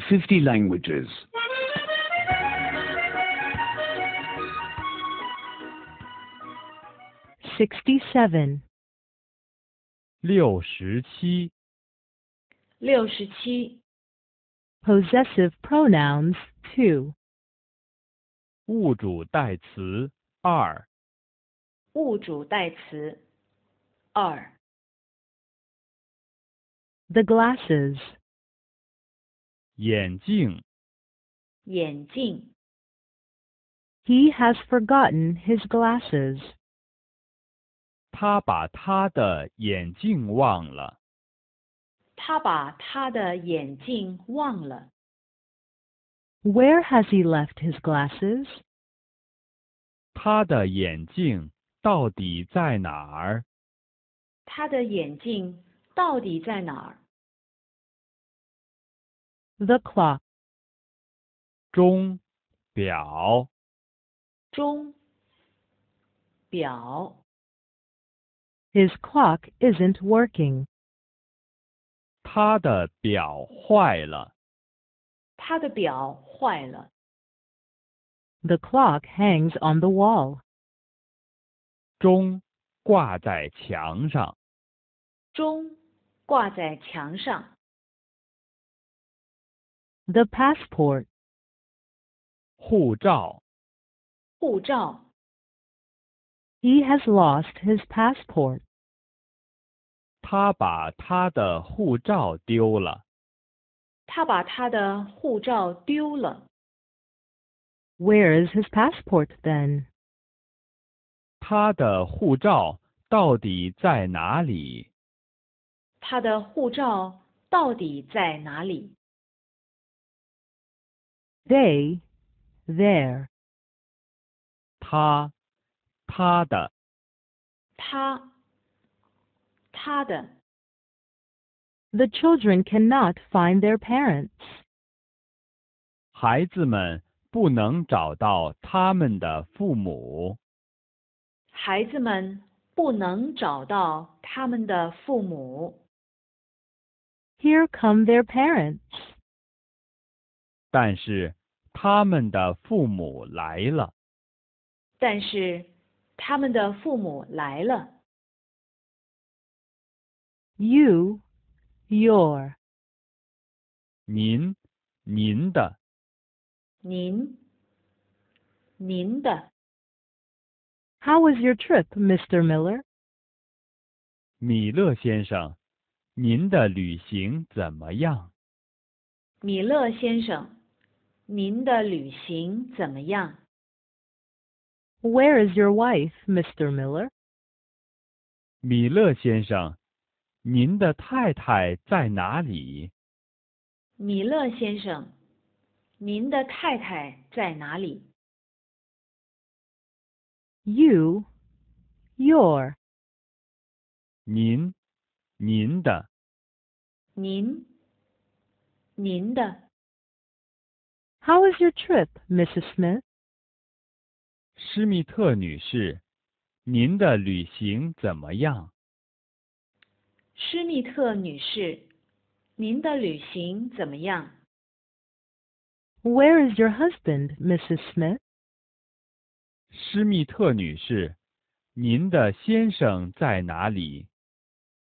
50 languages. 67. 67. 67. Possessive pronouns 2. 物主代词2。 物主代词2。 The glasses. 眼镜。 眼镜。 He has forgotten his glasses. 他把他的眼镜忘了。 他把他的眼镜忘了。 Where has he left his glasses? 他的眼镜到底在哪儿？ 他的眼镜到底在哪儿？ The clock. 钟，表。 钟，表。 His clock isn't working. 他的表坏了。 他的表坏了。 The clock hangs on the wall. 钟挂在墙上。 钟挂在墙上。 The passport. 护照。 护照。 He has lost his passport. 他把他的护照丢了。 他把他的护照丢了。 Where is his passport then? 他的护照到底在哪里？ 他的护照到底在哪里？ They, their. 他，他的。 他，他的。 The children cannot find their parents. 孩子们不能找到他们的父母。 孩子们不能找到他们的父母。 Here come their parents. 但是他们的父母来了。 但是他们的父母来了。 You, your. 您，您的。 您，您的。 How was your trip, Mr. Miller? 米勒先生，您的旅行怎么样？ 米勒先生，您的旅行怎么样？ Where is your wife, Mr. Miller? 米勒先生，您的太太在哪里？ 米勒先生，您的太太在哪里？ You, your. 您，您的。 您，您的。 How was your trip, Mrs. Smith? 施密特女士，您的旅行怎么样？ 施密特女士，您的旅行怎么样？ Where is your husband, Mrs. Smith? 施密特女士，您的先生在哪里？